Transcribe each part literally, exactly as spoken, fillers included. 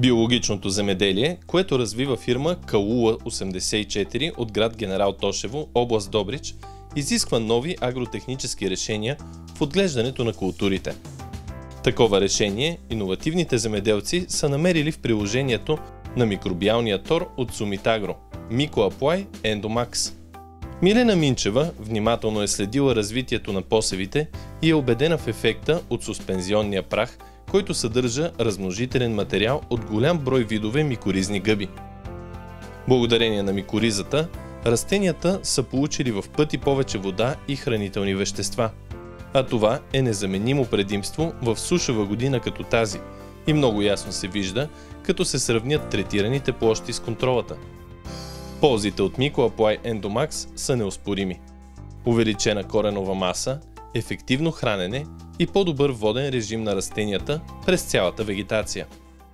Биологичното земеделие, което развива фирма Калула осемдесет и четири от град Генерал Тошево, област Добрич, изисква нови агротехнически решения в отглеждането на културите. Такова решение иновативните земеделци са намерили в приложението на микробиалния тор от Сумитагро – Микоаплай Ендомакс. Милена Минчева внимателно е следила развитието на посевите и е убедена в ефекта от суспензионния прах, който съдържа размножителен материал от голям брой видове микоризни гъби. Благодарение на микоризата, растенията са получили в пъти повече вода и хранителни вещества, а това е незаменимо предимство в сушава година като тази и много ясно се вижда, като се сравнят третираните площи с контролата. Ползите от Микоаплай Ендомакс са неоспорими. Увеличена коренова маса, ефективно хранене и по-добър воден режим на растенията през цялата вегетация.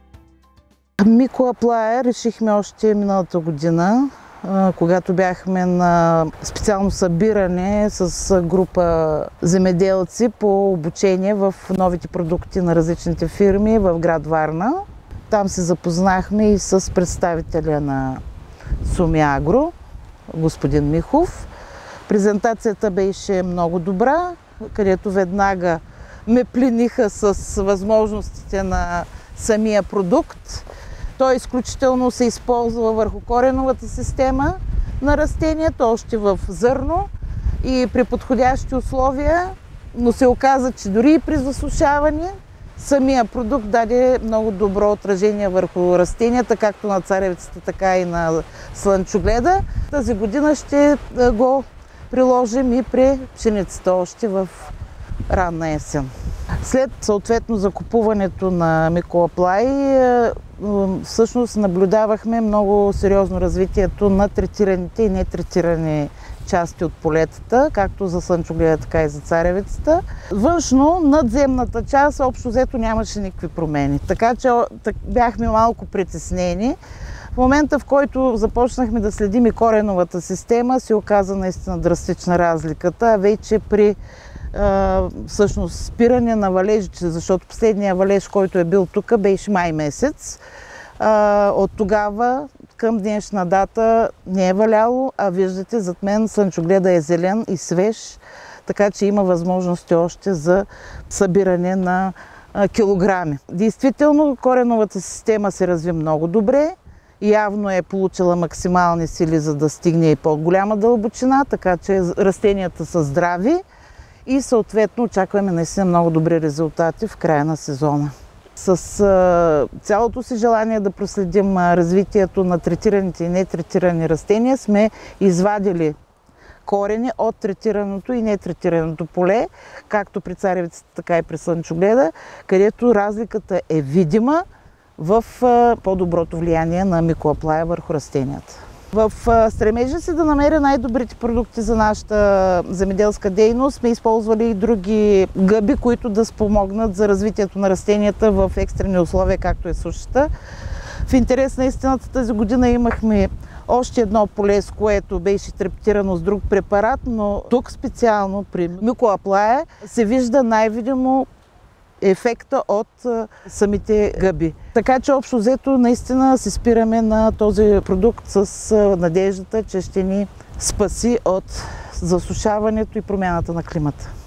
Микоаплая решихме още миналата година, когато бяхме на специално събиране с група земеделци по обучение в новите продукти на различните фирми в град Варна. Там се запознахме и с представителя на Сумиагро, господин Михов. Презентацията беше много добра, където веднага ме плениха с възможностите на самия продукт. Той изключително се използва върху кореновата система на растението, още в зърно и при подходящи условия, но се оказа, че дори и при засушаване самия продукт даде много добро отражение върху растенията, както на царевицата, така и на слънчогледа. Тази година ще го приложим и при пшеницата още в ранна есен. След съответно закупуването на Микоаплай, всъщност наблюдавахме много сериозно развитието на третираните и нетретирани части от полетата, както за слънчогледа, така и за царевицата. Външно, надземната част, общо взето нямаше никакви промени, така че бяхме малко притеснени. В момента, в който започнахме да следим и кореновата система, се оказа наистина драстична разликата, а вече при всъщност спиране на валежите, защото последния валеж, който е бил тук, беше май месец. От тогава към днешна дата не е валяло, а виждате зад мен слънчогледа е зелен и свеж, така че има възможности още за събиране на килограми. Действително кореновата система се разви много добре, явно е получила максимални сили, за да стигне и по-голяма дълбочина, така че растенията са здрави и съответно очакваме наистина много добри резултати в края на сезона. С а, цялото си желание да проследим а, развитието на третираните и нетретирани растения сме извадили корени от третираното и нетретираното поле, както при царевицата, така и при слънчогледа, където разликата е видима в а, по-доброто влияние на Микоаплая върху растенията. В стремежа си да намеря най-добрите продукти за нашата земеделска дейност сме използвали и други гъби, които да спомогнат за развитието на растенията в екстрени условия, както е сушата. В интерес на истината тази година имахме още едно поле, с което беше трептирано с друг препарат, но тук специално при Микоаплая се вижда най-видимо ефекта от самите гъби. Така че общо взето наистина се спираме на този продукт с надеждата, че ще ни спаси от засушаването и промяната на климата.